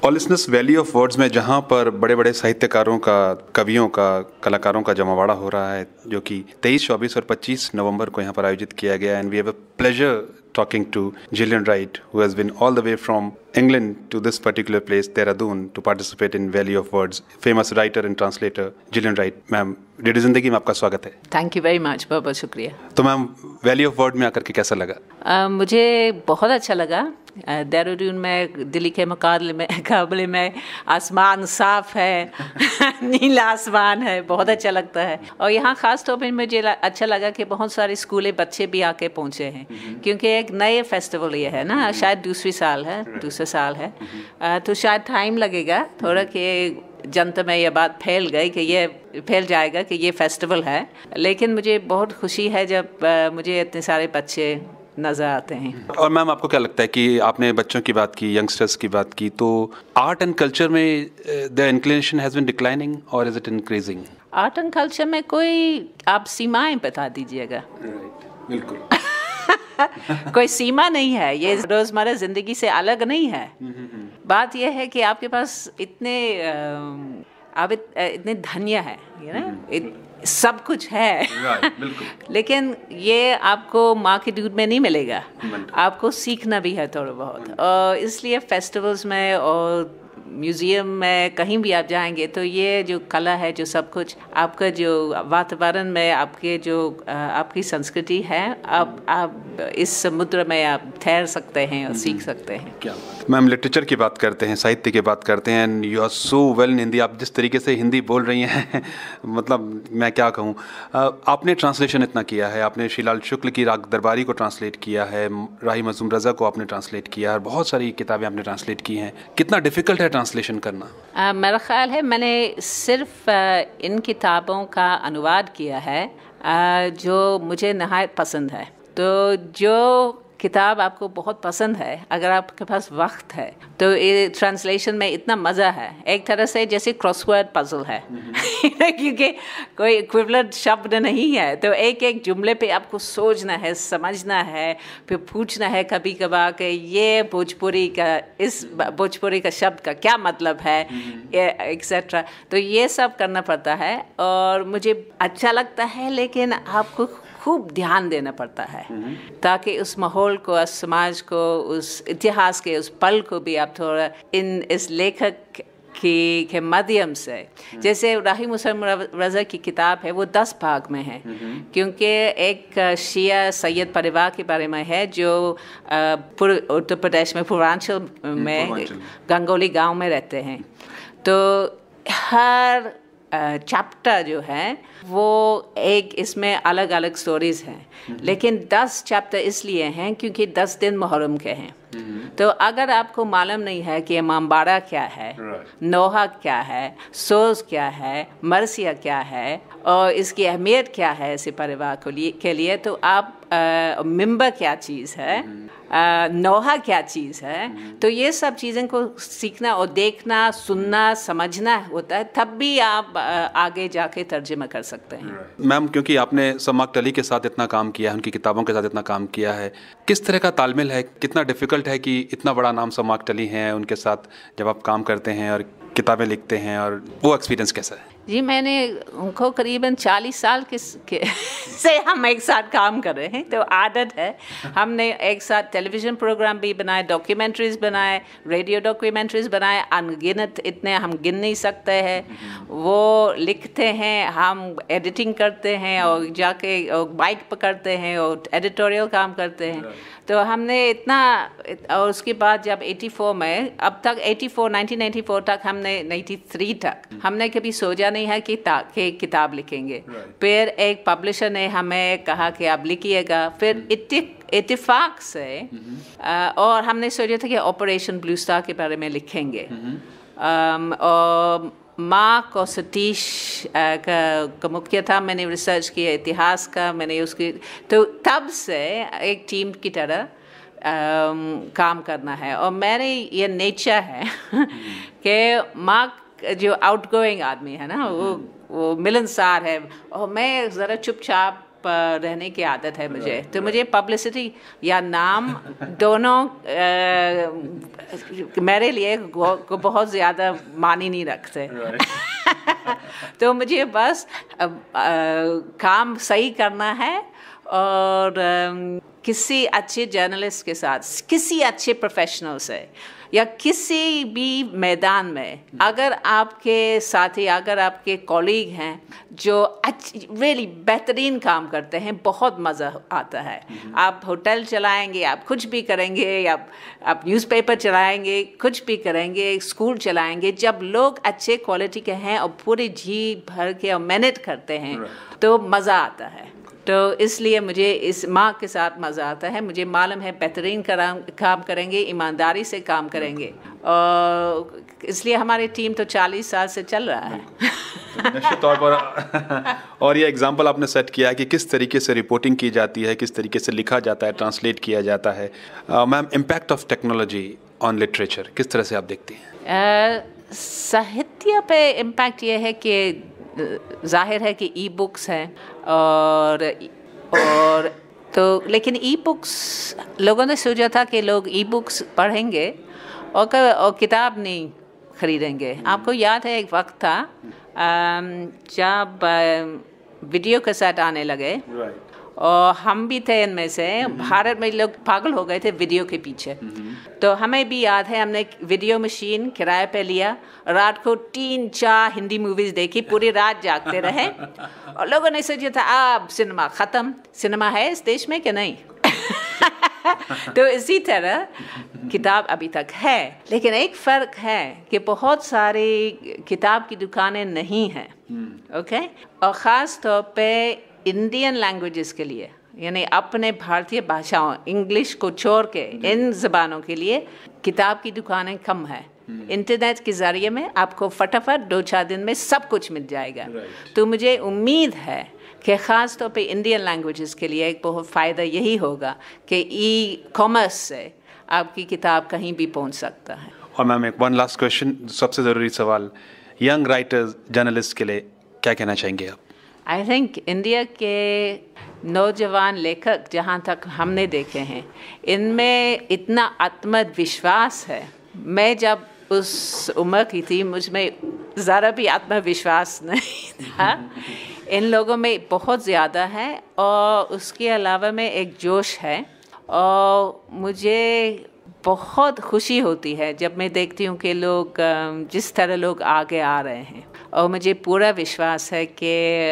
पॉलिसनस valley of words में जहाँ पर बड़े बड़े साहित्यकारों का, कवियों का, कलाकारों का जमावड़ा हो रहा है, जो कि 23, 24 और 25 नवंबर को यहाँ पर आयोजित किया गया, and we have a pleasure talking to Gillian Wright, who has been all the way from England to this particular place, Dehradun, to participate in Valley of Words. Famous writer and translator Gillian Wright. Ma'am, radio जिंदगी में आपका स्वागत है। Thank you very much, बहुत बहुत शुक्रिया। तो ma'am, valley of word में आकर के कैसा लगा? मुझे बहुत अच्छा लगा। देहरादून में दिल्ली के मुकाबले में आसमान साफ है नीला आसमान है, बहुत अच्छा लगता है। और यहाँ ख़ास तौर पर मुझे अच्छा लगा कि बहुत सारे स्कूली बच्चे भी आके पहुँचे हैं, क्योंकि एक नए फेस्टिवल ये है ना, शायद दूसरा साल है, तो शायद टाइम लगेगा थोड़ा कि जनता में ये बात फैल जाएगा कि ये फेस्टिवल है। लेकिन मुझे बहुत खुशी है जब मुझे इतने सारे बच्चे नज़र आते हैं। और मैम, आपको क्या लगता है कि आपने बच्चों की बात की, यंगस्टर्स की बात की, तो आर्ट एंड कल्चर में the inclination has been declining और is it increasing? Art and culture में कोई आप सीमाएं बता दीजिएगा। बिल्कुल कोई सीमा नहीं है, ये रोज़मर्रा ज़िंदगी से अलग नहीं है। बात यह है कि आपके पास आप इतने धन्य है, सब कुछ है लेकिन ये आपको माँ के दूध में नहीं मिलेगा, आपको सीखना भी है थोड़ा बहुत। और इसलिए फेस्टिवल्स में और म्यूज़ियम में कहीं भी आप जाएंगे तो ये जो कला है, जो सब कुछ आपका जो वातावरण में आपकी संस्कृति है, आप इस समुद्र में आप ठहर सकते हैं और सीख सकते हैं। क्या मैम, लिटरेचर की बात करते हैं, साहित्य की बात करते हैं, and you are so well in Hindi. आप जिस तरीके से हिंदी बोल रही हैं मतलब मैं क्या कहूँ। आपने ट्रांसलेशन इतना किया है, आपने श्रीलाल शुक्ल की राग दरबारी को ट्रांसलेट किया है, राही मजूम रज़ा को आपने ट्रांसलेट किया है, बहुत सारी किताबें आपने ट्रांसलेट की हैं। कितना डिफ़िकल्ट है ट्रांसलेशन करना? मेरा ख्याल है मैंने सिर्फ इन किताबों का अनुवाद किया है जो मुझे नहायत पसंद है। तो जो किताब आपको बहुत पसंद है, अगर आपके पास वक्त है तो ये ट्रांसलेशन में इतना मज़ा है, एक तरह से जैसे क्रॉसवर्ड पजल है क्योंकि कोई इक्विवेलेंट शब्द नहीं है, तो एक एक जुमले पे आपको सोचना है, समझना है, फिर पूछना है कभी कभार कि ये इस भोजपुरी का शब्द का क्या मतलब है, एक्सेट्रा। तो ये सब करना पड़ता है और मुझे अच्छा लगता है, लेकिन आपको खूब ध्यान देना पड़ता है ताकि उस माहौल को, उस समाज को, उस इतिहास के उस पल को भी आप थोड़ा इस लेखक के माध्यम से, जैसे राही मजूम रज़ा की किताब है वो 10 भाग में है, क्योंकि एक शिया सैयद परिवार के बारे में है जो उत्तर प्रदेश में पूर्वांचल में गंगोली गांव में रहते हैं। तो हर चैप्टर जो है वो एक इसमें अलग अलग स्टोरीज हैं, लेकिन 10 चैप्टर इसलिए हैं क्योंकि 10 दिन मुहर्रम के हैं। तो अगर आपको मालूम नहीं है कि इमामबाड़ा क्या है, नोहा क्या है, सोज क्या है, मरसिया क्या है और इसकी अहमियत क्या है ऐसे परिवार के लिए, तो आप मिंबर क्या चीज़ है, नोहा क्या चीज़ है, तो ये सब चीज़ें को सीखना और देखना, सुनना, समझना होता है, तब भी आप आगे जाके तर्जुमा कर सकते हैं। मैम, क्योंकि आपने सम्माक अली के साथ इतना काम किया है, उनकी किताबों के साथ इतना काम किया है, किस तरह का तालमेल है, कितना डिफ़िकल्ट है कि इतना बड़ा नाम सम्माक अली हैं, उनके साथ जब आप काम करते हैं और किताबें लिखते हैं, और वो एक्सपीरियंस कैसा है? जी, मैंने उनको करीबन 40 साल से हम एक साथ काम कर रहे हैं, तो आदत है। हमने एक साथ टेलीविज़न प्रोग्राम भी बनाए, डॉक्यूमेंट्रीज़ बनाए, रेडियो डॉक्यूमेंट्रीज़ बनाए, अनगिनत, इतने हम गिन नहीं सकते हैं। वो लिखते हैं, हम एडिटिंग करते हैं और जाके माइक पकड़ते हैं और एडिटोरियल काम करते हैं। तो हमने इतना, और उसके बाद जब 84 में, अब तक 1984 तक हमने 93 तक हमने कभी सोचा नहीं है कि किताब लिखेंगे। फिर एक पब्लिशर ने हमें कहा कि आप लिखिएगा, फिर इत्तेफाक से और हमने सोचा था कि ऑपरेशन ब्लू स्टार के बारे में लिखेंगे। और मार्क और सतीश का मुख्य था, मैंने रिसर्च किया इतिहास का, मैंने उसकी, तो तब से एक टीम की तरह काम करना है। और मेरे ये नेचर है कि मार्क जो आउटगोइंग आदमी है ना, वो मिलनसार है और मैं ज़रा चुपचाप रहने की आदत है मुझे, तो मुझे पब्लिसिटी या नाम दोनों मेरे लिए बहुत ज़्यादा मानी नहीं रखते। तो मुझे बस काम सही करना है और किसी अच्छे जर्नलिस्ट के साथ, किसी अच्छे प्रोफेशनल से या किसी भी मैदान में अगर आपके साथी, अगर आपके कॉलीग हैं जो रियली बेहतरीन काम करते हैं, बहुत मज़ा आता है। आप होटल चलाएंगे, आप कुछ भी करेंगे, आप न्यूज़पेपर चलाएंगे, कुछ भी करेंगे, स्कूल चलाएंगे, जब लोग अच्छे क्वालिटी के हैं और पूरी जी भर के और मेहनत करते हैं तो मज़ा आता है। तो इसलिए मुझे इस माँ के साथ मज़ा आता है। मुझे मालूम है बेहतरीन काम करेंगे, ईमानदारी से काम करेंगे, और इसलिए हमारी टीम तो 40 साल से चल रहा है। निश्चित तौर पर और ये एग्जाम्पल आपने सेट किया है कि किस तरीके से रिपोर्टिंग की जाती है, किस तरीके से लिखा जाता है, ट्रांसलेट किया जाता है। Ma'am, impact of technology on literature किस तरह से आप देखती हैं? साहित्य पे इम्पैक्ट ये है कि जाहिर है कि ई बुक्स हैं और तो, लेकिन ई बुक्स लोगों ने सोचा था कि लोग ई बुक्स पढ़ेंगे और किताब नहीं खरीदेंगे। आपको याद है एक वक्त था जब वीडियो कैसेट आने लगे, और हम भी थे इनमें से। भारत में लोग पागल हो गए थे वीडियो के पीछे। तो हमें भी याद है, हमने वीडियो मशीन किराए पे लिया, रात को 3-4 हिंदी मूवीज देखी, पूरी रात जागते रहे और लोगों ने सोचा था अब सिनेमा ख़त्म, सिनेमा है इस देश में कि नहीं। तो इसी तरह किताब अभी तक है, लेकिन एक फ़र्क है कि बहुत सारी किताब की दुकानें नहीं हैं, ओके, और ख़ास तौर पे इंडियन लैंग्वेजेस के लिए, यानी अपने भारतीय भाषाओं, इंग्लिश को छोड़ के इन ज़बानों के लिए किताब की दुकानें कम है। इंटरनेट के ज़रिए में आपको फटाफट 2-4 दिन में सब कुछ मिल जाएगा। तो मुझे उम्मीद है कि ख़ास तौर पे इंडियन लैंग्वेजेस के लिए एक बहुत फ़ायदा यही होगा कि ई कॉमर्स से आपकी किताब कहीं भी पहुंच सकता है। और मैम, एक वन लास्ट क्वेश्चन, सबसे ज़रूरी सवाल, यंग राइटर्स, जर्नलिस्ट के लिए क्या कहना चाहेंगे आप? आई थिंक इंडिया के नौजवान लेखक जहाँ तक हमने देखे हैं, इनमें इतना आत्मविश्वास है। मैं जब उस उम्र की थी, मुझ में ज़रा भी आत्मविश्वास नहीं था। इन लोगों में बहुत ज़्यादा है, और उसके अलावा में एक जोश है, और मुझे बहुत खुशी होती है जब मैं देखती हूँ कि लोग जिस तरह लोग आगे आ रहे हैं। और मुझे पूरा विश्वास है कि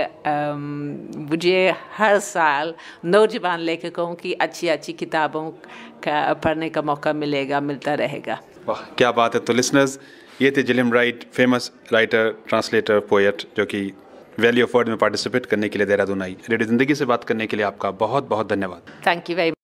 मुझे हर साल नौजवान लेखकों की अच्छी किताबों का पढ़ने का मौका मिलता रहेगा। वाह, क्या बात है। तो लिसनर्स, ये थे Gillian Wright, famous writer, translator, poet, जो कि वैली ऑफ वर्ड में पार्टिसिपेट करने के लिए देहरादून आई। रेडियो ज़िंदगी से बात करने के लिए आपका बहुत बहुत धन्यवाद। Thank you very much.